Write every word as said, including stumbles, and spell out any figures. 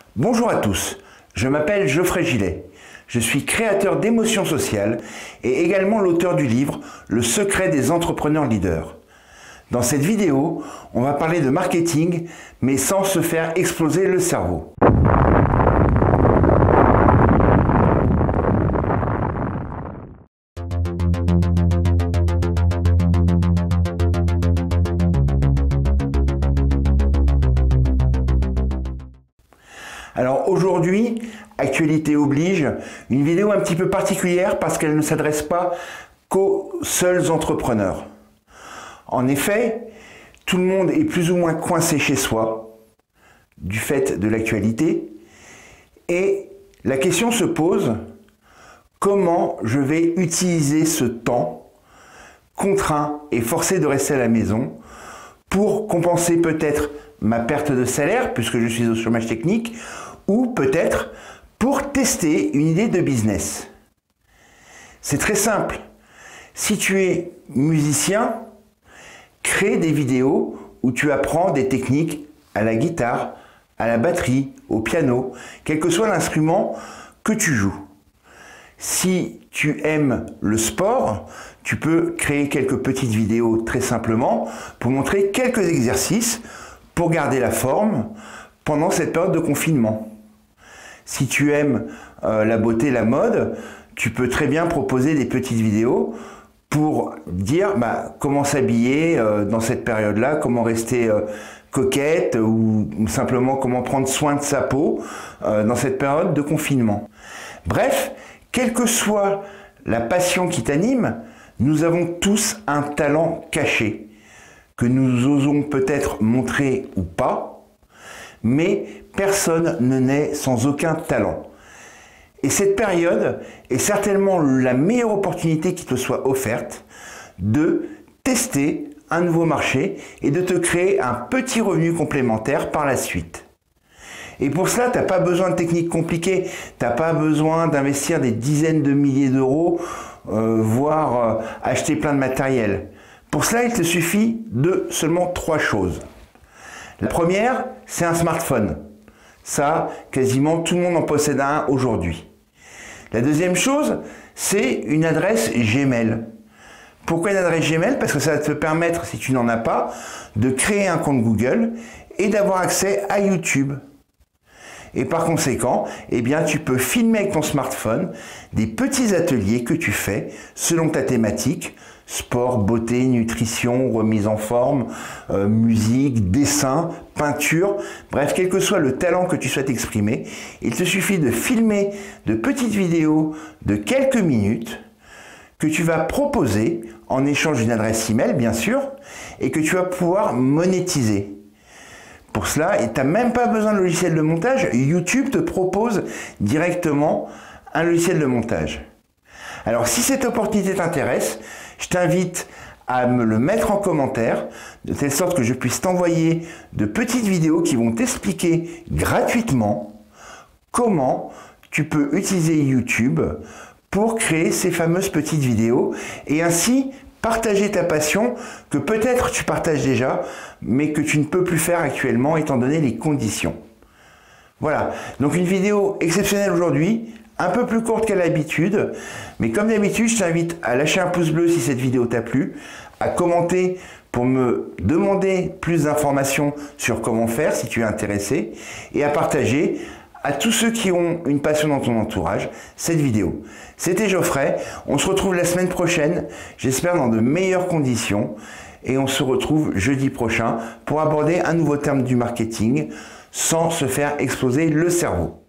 Bonjour à tous, je m'appelle Geoffrey Gillet. Je suis créateur d'émotions sociales et également l'auteur du livre « Le secret des entrepreneurs leaders ». Dans cette vidéo, on va parler de marketing, mais sans se faire exploser le cerveau. Alors aujourd'hui, actualité oblige, une vidéo un petit peu particulière parce qu'elle ne s'adresse pas qu'aux seuls entrepreneurs. En effet, tout le monde est plus ou moins coincé chez soi du fait de l'actualité et la question se pose, comment je vais utiliser ce temps contraint et forcé de rester à la maison pour compenser peut-être ma perte de salaire puisque je suis au chômage technique ou peut-être pour tester une idée de business. C'est très simple. Si tu es musicien, crée des vidéos où tu apprends des techniques à la guitare, à la batterie, au piano, quel que soit l'instrument que tu joues. Si tu aimes le sport, tu peux créer quelques petites vidéos très simplement pour montrer quelques exercices pour garder la forme pendant cette période de confinement. Si tu aimes euh, la beauté, la mode, tu peux très bien proposer des petites vidéos pour dire bah, comment s'habiller euh, dans cette période-là, comment rester euh, coquette ou, ou simplement comment prendre soin de sa peau euh, dans cette période de confinement. Bref, quelle que soit la passion qui t'anime, nous avons tous un talent caché que nous osons peut-être montrer ou pas, mais personne ne naît sans aucun talent. Et cette période est certainement la meilleure opportunité qui te soit offerte de tester un nouveau marché et de te créer un petit revenu complémentaire par la suite. Et pour cela, tu n'as pas besoin de techniques compliquées, tu n'as pas besoin d'investir des dizaines de milliers d'euros, euh, voire euh, acheter plein de matériel. Pour cela, il te suffit de seulement trois choses. La première, c'est un smartphone. Ça, quasiment tout le monde en possède un aujourd'hui. La deuxième chose, c'est une adresse Gmail. Pourquoi une adresse Gmail? Parce que ça va te permettre, si tu n'en as pas, de créer un compte Google et d'avoir accès à YouTube. Et par conséquent, eh bien, tu peux filmer avec ton smartphone des petits ateliers que tu fais selon ta thématique, sport, beauté, nutrition, remise en forme, euh, musique, dessin, peinture, bref, quel que soit le talent que tu souhaites exprimer, il te suffit de filmer de petites vidéos de quelques minutes que tu vas proposer en échange d'une adresse email, bien sûr, et que tu vas pouvoir monétiser. Pour cela, tu n'as même pas besoin de logiciel de montage. YouTube te propose directement un logiciel de montage. Alors, si cette opportunité t'intéresse, je t'invite à me le mettre en commentaire, de telle sorte que je puisse t'envoyer de petites vidéos qui vont t'expliquer gratuitement comment tu peux utiliser YouTube pour créer ces fameuses petites vidéos et ainsi partager ta passion que peut-être tu partages déjà, mais que tu ne peux plus faire actuellement étant donné les conditions. Voilà, donc une vidéo exceptionnelle aujourd'hui, un peu plus courte qu'à l'habitude, mais comme d'habitude, je t'invite à lâcher un pouce bleu si cette vidéo t'a plu, à commenter pour me demander plus d'informations sur comment faire si tu es intéressé, et à partager à tous ceux qui ont une passion dans ton entourage cette vidéo. C'était Geoffrey, on se retrouve la semaine prochaine, j'espère dans de meilleures conditions, et on se retrouve jeudi prochain pour aborder un nouveau terme du marketing sans se faire exploser le cerveau.